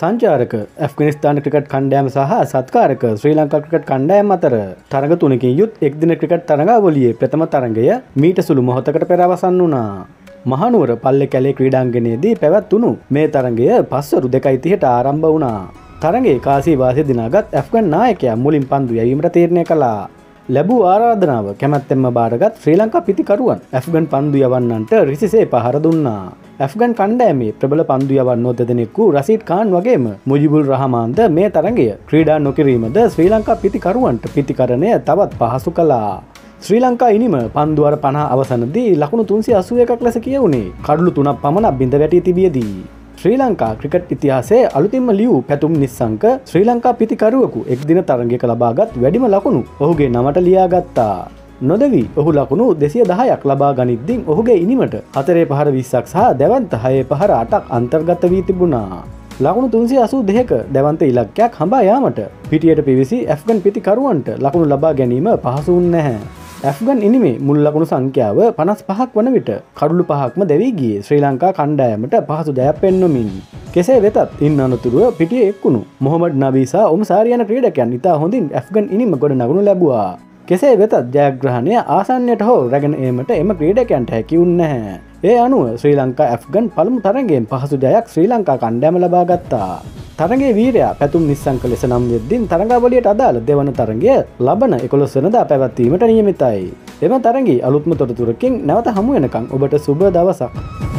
සංචාරක ඇෆ්ගනිස්තාන ක්‍රිකට් කණ්ඩායම සහ සත්කාරක ශ්‍රී ලංකා ක්‍රිකට් කණ්ඩායම අතර තරඟ තුනකින් යුත් එක්දින ක්‍රිකට් තරඟාවලියේ ප්‍රථම තරඟය මීට සුළු මොහොතකට පෙර අවසන් වුණා. මහනුවර පල්ලේ කැලේ ක්‍රීඩාංගණයේදී පැවැත්වුණු මේ තරඟය පස්වරු 2:30ට ආරම්භ වුණා. තරඟයේ කාසී වාසිය දිනාගත් ඇෆ්ගන් නායකයා මුලින් පන්දු යැවීමට තීරණය කළා. ලැබූ ආරාධනාව කැමැත්තෙන්ම බාරගත් ශ්‍රී ලංකා පිතිකරුවන් ඇෆ්ගන් පන්දු යවන්නන්ට රිසිසේ පහර දුන්නා. ඇෆ්ගන් කණ්ඩායමේ ප්‍රබල පන්දු යවන්නෝ දෙදෙනෙකු රසීඩ් ඛාන් වගේම මුජිබුල් රහමාන්ද මේ තරඟය ක්‍රීඩා නොකිරීමද ශ්‍රී ලංකා පිතිකරුවන්ට පිතිකරණය තවත් පහසු කළා. ශ්‍රී ලංකා ඉනිම පන්දු අර 50 අවසනදී ලකුණු 381ක් ලෙස කියවුණේ කඩලු 3ක් පමණ බිඳ වැටී තිබියදී. ශ්‍රී ලංකා ක්‍රිකට් ඉතිහාසයේ අලුතින්ම ලියූ පැතුම් නිස්සංක ශ්‍රී ලංකා පිතිකරුවෙකු එක්දින තරඟයක ලබාගත් වැඩිම ලකුණු ඔහුගේ නමට ලියාගත්තා. නොදවි ඔහු ලකුණු 210ක් ලබා ගනිද්දී ඔහුගේ ඉනිමට 4 පහර 20ක් සහ දැවන්ත 6 පහර 8ක් අන්තර්ගත වී තිබුණා. ලකුණු 382ක දැවන්ත ඉලක්කයක් හඹා යාමට පිටියට පිවිසි ඇෆ්ගන් පිතිකරුවන්ට ලකුණු ලබා ගැනීම පහසු වුන්නේ නැහැ. ඇෆ්ගන් ඉනිමේ මුල් ලකුණු සංඛ්‍යාව 55ක් වන විට කඩලු 5ක්ම දැවී ගියේ ශ්‍රී ලංකා කණ්ඩායමට පහසු ජයක් පෙන්වමින්. කෙසේ වෙතත් ඉන් අනතුරුව පිටියේ එක්කුණු මොහමඩ් නබී සහ ඔම්සාරි යන ක්‍රීඩකයන් ඉතා හොඳින් ඇෆ්ගන් ඉනිම ගොඩ නගනු ලැබුවා. කෙසේ වෙතත් ජයග්‍රහණය ආසන්නයට හෝ රැගෙන ඒමට එම ක්‍රීඩකයන්ට හැකි වුණේ නැහැ. ඒ අනුව ශ්‍රී ලංකා ඇෆ්ගන් පළමු තරඟයෙන් පහසු ජයක් ශ්‍රී ලංකා කණ්ඩායම ලබා ගත්තා. තරඟයේ වීරයා පැතුම් නිස්සංක ලෙස නම් වෙද්දී තරඟාවලියට අදාළ දෙවන තරඟය ලබන 11 වෙනිදා පැවැත්වීමට නියමිතයි. එම තරඟයේ අලුත්ම තොරතුරකින් නැවත හමු වෙනකන් ඔබට සුබ දවසක්.